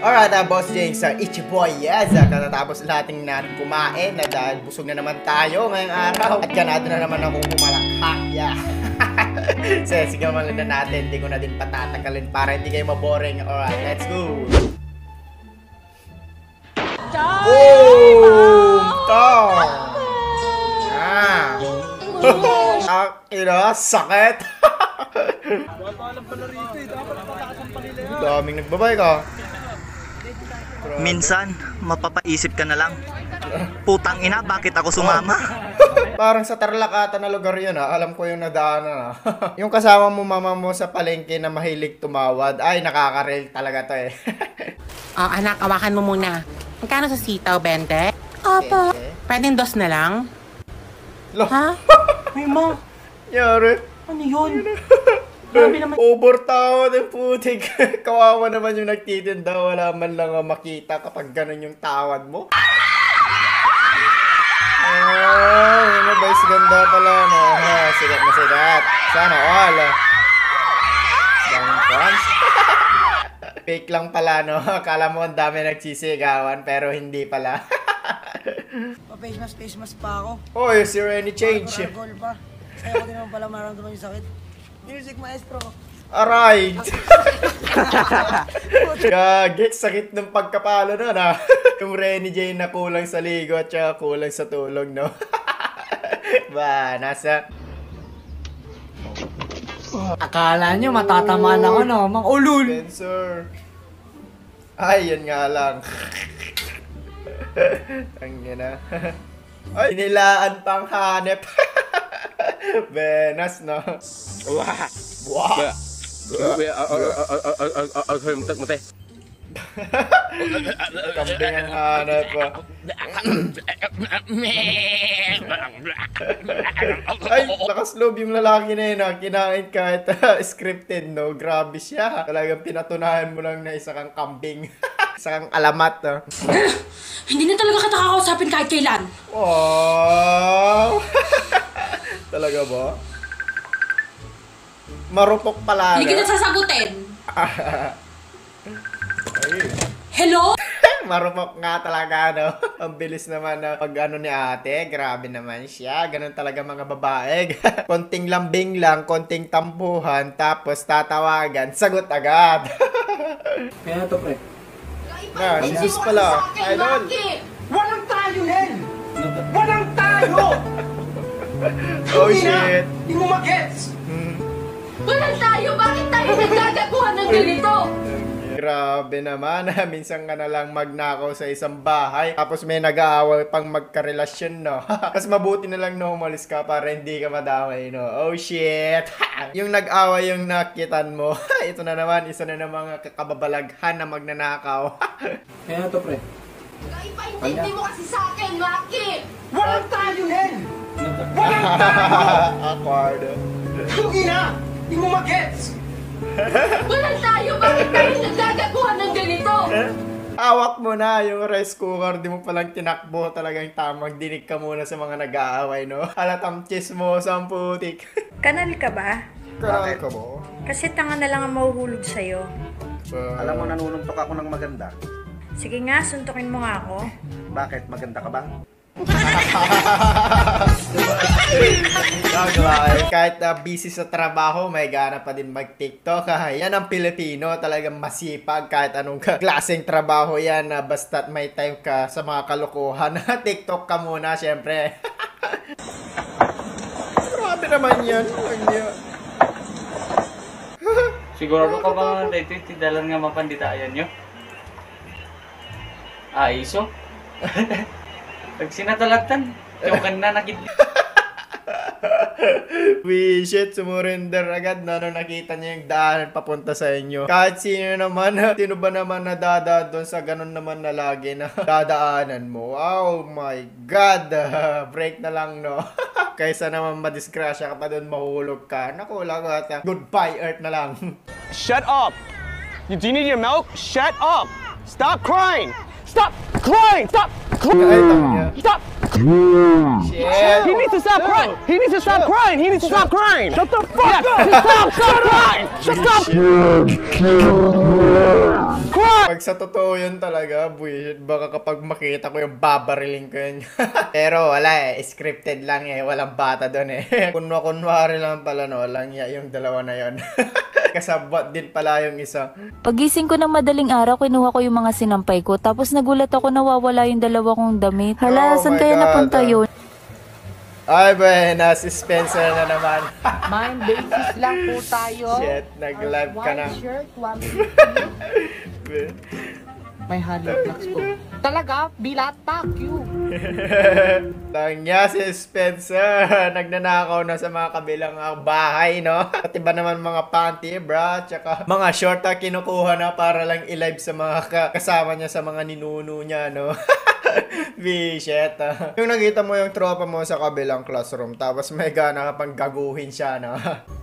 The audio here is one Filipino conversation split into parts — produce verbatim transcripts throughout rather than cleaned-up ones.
Alright, uh, Boss James, uh, it's your boy Yeza. Katatapos natin natin kumain na dahil busog na naman tayo ngayong araw. At ganado na naman akong kumalakhak. Yeah. So, sige naman na natin. Hindi ko na din patatakalin para hindi kayo maboring. Alright, let's go. Oh! Tong! Ah! Ah, ina, sakit! Daming nagbabay ka. Minsan, mapapaisip ka na lang. Putang ina, bakit ako sumama? Parang sa Tarlac ata na lugar yun ha. Alam ko yung nadaanan ha. Yung kasama mo mama mo sa palengke na mahilig tumawad. Ay, nakaka-rel talaga to eh. Oh, anak, awakan mo muna. Magkano sa sitaw, bente? Opo. Pwedeng dos na lang? Lo. Ha? May ma. Yari. Ano yun? Grabe naman. Overtawad yung putik. Kawawa naman yung nagtitinda. Wala man lang makita kapag ganun yung tawad mo. Oh, yun na guys. Ganda pala. No? Ha, sigat na sigat. Sana all. Daming fans. Fake lang pala, no? Akala mo ang dami nagsisigawan, pero hindi pala. Pa-face mask, face mask pa ako. Oh, is there any change? Goal pa. Kaya ko din naman pala maramdaman yung sakit. Music maestro. Alright! Gagi, sakit ng pagkapalo nun, ha? Yung Renny J na kulang sa ligo at saka kulang sa tulog, no? Ba, nasa... Akala nyo matatamaan ako, no? Mang ulul! Spencer. Ay, yan nga lang. Ang gina. Ay, nilaan pang hanep. Benas, no? Wah! Wah! Kambing ang hanep pa. Ay, lakas loob yung lalaki na yun, ha? Kinain kahit uh, scripted, no? Grabe siya. Talagang pinatunahan mo lang na isa kang kambing. Isa kang alamat, no? Hindi na talaga kita kakausapin kahit kailan. Wow! Talaga ba? Marupok pala. Hindi kita sasagutin. Hello? Marupok nga talaga, no? Ang bilis naman na pag ano ni ate. Grabe naman siya. Ganun talaga mga babae. Konting lambing lang, konting tampuhan, tapos tatawagan, sagot agad. Kaya to, pre. Na, si Sus pala. Idol. Walang tayo, Len! Walang tayo! Oh shit. Hindi mo mag-gets! Hmm. Walang tayo! Bakit tayo nagdadaguhan ng ganito? Grabe naman. Minsan ka na lang magnakaw sa isang bahay. Tapos may nag-aaway pang magkarelasyon, no? Mas mabuti na lang na umalis ka para hindi ka madamay, no? Oh shit. Yung nag-away yung nakitan mo. Ito na naman, isa na ng mga kakababalaghan na magnanakaw. Kaya to, pre. Ipaintindi mo kasi sa akin, Maki! Walang tayo, Len! Walang tayo! Awkward. Hindi na! Hindi mo mag-gets! Walang tayo! Bakit tayo nagdadaguhan ng ganito? Awak mo na yung rice cooker. Di mo palang tinakbo. Talagang tamang dinig ka muna sa mga nag-aaway, no? Halatang chismoso ang putik. Kanal ka ba? Kanal ka mo? Kasi tanga na lang ang mahuhulog sa'yo. Uh, Alam mo, nanununtok ako ng maganda. Sige nga, suntukin mo nga ako. Bakit? Maganda ka ba? Kahit uh, busy sa trabaho, may gana pa din mag-TikTok. Yan ang Pilipino, talagang masipag kahit anong klaseng trabaho yan. Uh, basta't may time ka sa mga kalokohan. TikTok ka muna, syempre. Grabe naman yan. Siguro ka ba dito tidalan nga mapanditayan nyo? Ah, iso? Pag sinatalatan, yung kanina nakit... We shit, sumurrender agad na nung nakita niya yung daanan papunta sa inyo. Kahit sino naman, sino ba naman nadada doon sa ganun naman na lagi na dadaanan mo. Oh my God! Break na lang, no? Kaysa naman madisgrasya ka pa doon, mahulog ka. Naku, lagot. Goodbye, Earth na lang. Shut up! You, do you need your milk? Shut up! Stop crying! Stop crying! Stop crying! Stop Shit. He needs to stop crying. He needs to stop crying. He needs to stop crying. Shut the fuck up. Stop, stop crying. Shut up. Cry. Pag sa totoo yun talaga, bullshit, baka kapag makita ko yung babariling ko yun. Pero wala eh, scripted lang eh, walang bata doon eh. Kunwa-kunwari lang pala no, lang ya yung dalawa na yun. Kasabot din pala yung isa. Pagising ko ng madaling araw, kinuha ko yung mga sinampay ko. Tapos nagulat ako nawawala yung dalawa kong damit. Hala, Oh saan my kaya God, napunta ah. yun? Ay, buena, si Spencer na naman. Mind basis lang po tayo. Shit, nag-live ka na. One shirt, one May hollow blocks po. Talaga, bilata, cute. Tangya si Spencer. Nagnanakaw na sa mga kabilang ah, bahay, no? Pati ba naman mga panty, bra? Tsaka mga short na kinukuha na para lang i-live sa mga ka- kasama niya sa mga ninuno niya, no? Bishit, ah. Yung nakita mo yung tropa mo sa kabilang classroom, tapos may gana ka pang gaguhin siya, no?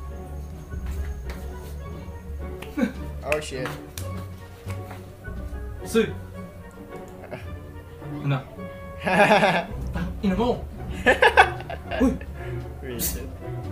Oh, shit. Soy! Ano? Ina mo! Uy! Bishit.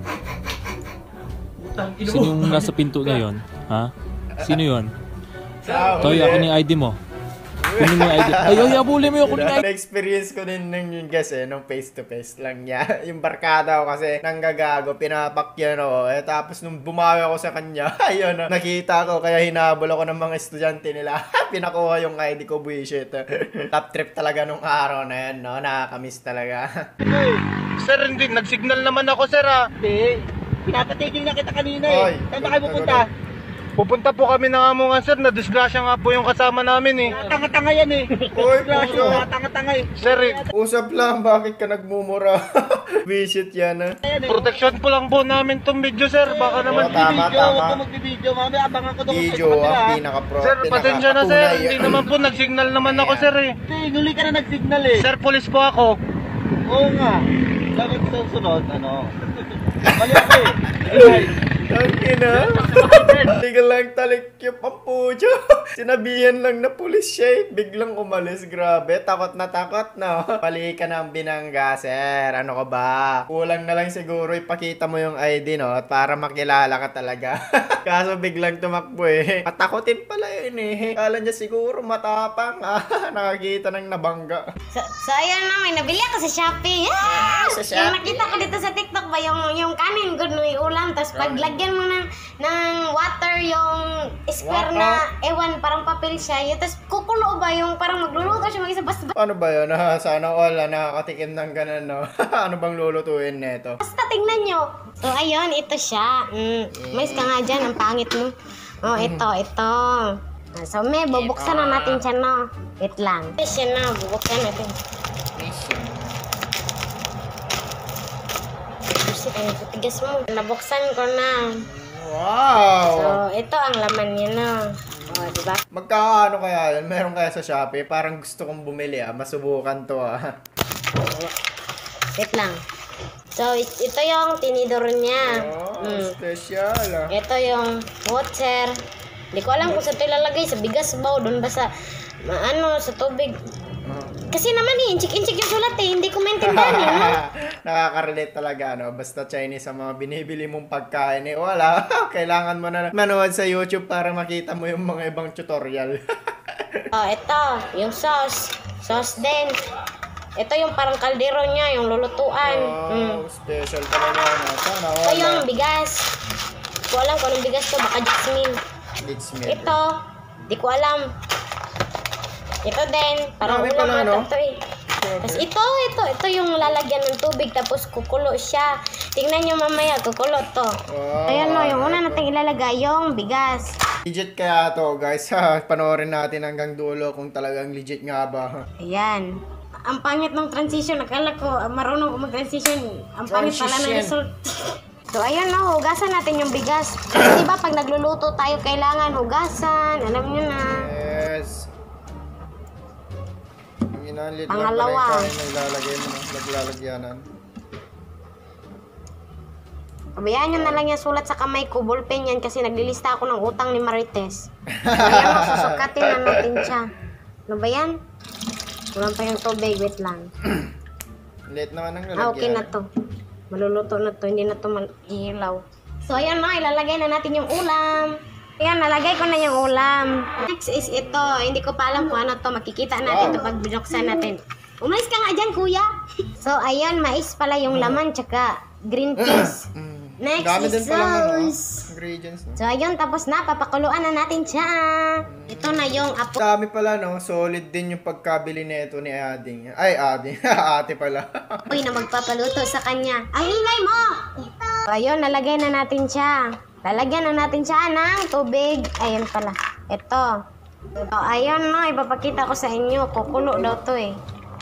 Utang ina mo! Sino yung nasa pinto na yon? Ha? Sino yon? Ah, Toy, uli. akin yung I D mo. Kunin mo yung I D. Ay, ay, abulin mo yung kunin yung I D. Na-experience ko din nung yun kasi, nung face-to-face lang niya. Yung barkada ko kasi nanggagago, pinapakyan ako. Eh, tapos nung bumawi ako sa kanya, ayun, nakita ko, kaya hinabol ako ng mga estudyante nila. Pinakuha yung I D ko, bullshit. Top trip talaga nung araw na yan, no? Nakakamiss talaga. Sir, hindi. Nag-signal naman ako, sir, ha? Hindi. Pinapatigil na kita kanina Oy, eh. Saan ba kayo pupunta? Pupunta po kami ng amo nga, sir. Na-disgrasya nga po yung kasama namin, eh. Tanga-tanga yan eh. Uy, puso. Tanga-tanga eh. Sir, eh, Usap lang, bakit ka nagmumura? Bullshit yan, ha? protection po lang po namin tong video, sir. Baka naman... Oh, tama, Video, tama. huwag ka magbibideo. Mamaya abangan ko doon Video sa ang kanila. pinaka-pro. Sir, pasensya na, sir. pinaka-patunay. Hindi naman po nag-signal naman ako, sir, eh. Hindi, nuli ka na nag-signal eh. Sir, police po ako. Oo nga. Dapat sa sunod, ano? Mali ako eh. Ang ina. Hindi ka lang talikyop ang pucho. Sinabihan lang na pulis siya eh. Biglang umalis. Grabe. Takot na takot, no? Mali ka ng binangga, sir. Ano ka ba? Kulang na lang siguro ipakita mo yung I D, no? Para makilala ka talaga. Kaso biglang tumakbo eh. Patakotin pala yun eh. Kala niya siguro matapang. Ah, nakakita ng nabangga. So, so ayun na, may nabili ako sa Shopee. Yeah! Sa Yung Shopee. nakita ko dito sa TikTok ba, yung, yung kanin, good no, yung ulam. Tapos paglagyan mo ng, ng water, yung square na, ewan, parang papel siya. Yung, tapos kukulo ba, yung parang magluluto siya mag-isa. Basta, Ano ba yun? Ah, sana all ah, nakakatikim ng ganun, no? Ano bang lulutuin neto? basta tingnan nyo. So ayun, ito siya. Mm, mais ka nga dyan, ang pangit mo. Oh, ito, ito. Ah, So may, bubuksan na natin siya, no? Wait lang. Ito siya na, bubuksan natin. Shit, ang tigas mo. Nabuksan ko na. Wow! So, ito ang laman niya na. O, oh, diba? Magkakaano kaya yan? Meron kaya sa Shopee? Parang gusto kong bumili ah. Masubukan to ah. Wait lang. So, it- ito yung tinidor niya. Oh, Mm. special ah. Ito yung water. Hindi ko alam kung saan ito ilalagay. Sa bigas ba o doon ba sa, ma- ano, sa tubig. Kasi naman eh, inchik-inchik yung sulat eh. Hindi ko maintindihan eh. No? Nakaka-relate talaga, no? Basta Chinese ang mga binibili mong pagkain eh. Wala. Kailangan mo na manood sa YouTube para makita mo yung mga ibang tutorial. Oh, ito, yung sauce. Sauce din. Ito yung parang kaldero niya, yung lulutuan. Mm. Oh, special talaga, no? Sana Ito wala. yung bigas. Di ko alam kung anong bigas to, baka jasmine. It's me. Ito, di ko alam. Ito din, parang Marami ulam pala, no? ata to eh. Tapos ito, ito, ito yung lalagyan ng tubig tapos kukulo siya. Tingnan nyo mamaya, kukulo to. Wow. Ayan no, yung una natin ilalagay yung bigas. Legit kaya to, guys. Ha, panoorin natin hanggang dulo kung talagang legit nga ba. Ayan. Ang pangit ng transition, akala ko ah, marunong ko mag-transition. Ang pangit pala ng Transition. result. So ayun no, hugasan natin yung bigas. Kasi diba pag nagluluto tayo kailangan hugasan, alam nyo na. Yes. Ang inalit lang Pangalawa. pala yung kain na ilalagay mo na naglalagyanan. Pabayaan nyo na lang yung sulat sa kamay ko, ballpen yan kasi naglilista ako ng utang ni Marites. So ayan no, susukatin na natin siya. Ano ba yan? Kulang pa yung tubig, wait lang. Late naman ang lalagyan. Ah, okay na to. Maluluto na to, hindi na to mag-ilaw. So, ayan na, ilalagay na natin yung ulam. Ayan, nalagay ko na yung ulam. Next is ito. Hindi ko pa alam kung ano to. Makikita natin to pag binuksan natin. Umalis ka nga dyan, kuya. So, ayan, mais pala yung laman, tsaka green peas. Next Dami is din pala ng ano, sauce. ingredients. No? So, ayun, tapos na. Papakuluan na natin siya. Ito na yung apo. Dami pala, no? Solid din yung pagkabili nito ni Ading. Ay, Ading. Ate pala. Uy, na magpapaluto sa kanya. Ay, ingay mo! So, ayun, nalagay na natin siya. Lalagyan na natin siya ng tubig. Ayun pala. Ito. So, ayun, no. Ipapakita ko sa inyo. Kukulo daw to eh.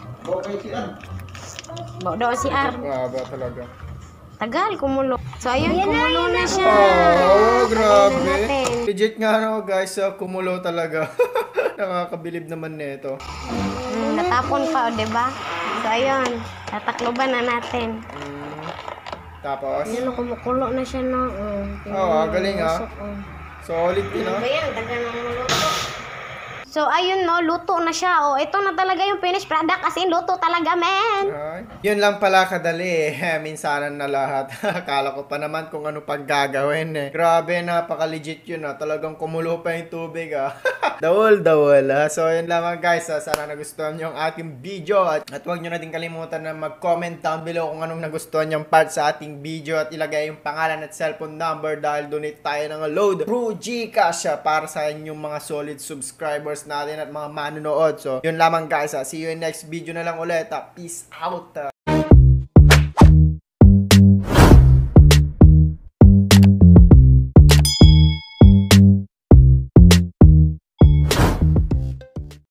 Bawa daw si Ar. Baba talaga. Tagal, kumulo. So, ayun, kumulo na siya. Oh, grabe. Lagyan na natin. Legit nga, no, guys. Uh, kumulo talaga. Nakakabilib naman nito. Mm, natapon pa, o, diba? So, ayun. Tatakloban na natin. Mm. Tapos? Ayun, kumukulo na siya, no? Mm, Oo, oh, galing, ah. Usok, oh. Solid din, no? Ano ba yan? Tagal na muluto. So, ayun, no, luto na siya. O, ito na talaga yung finished product kasi luto talaga, men. Ay, yun lang pala kadali eh. Minsanan na lahat. Akala ko pa naman kung ano pang gagawin eh. Grabe, napaka-legit yun ah. Talagang kumulo pa yung tubig ah. Dawol, dawol ah. So, yun lamang guys ah. Sana nagustuhan nyo ang ating video. At, at huwag nyo na din kalimutan na mag-comment down below kung anong nagustuhan yung part sa ating video. At ilagay yung pangalan at cellphone number dahil donate tayo ng load through Gcash ah, para sa inyong mga solid subscribers natin at mga manonood. So, yun lamang guys ah. See you in next video na lang ulit ah. Peace out ah.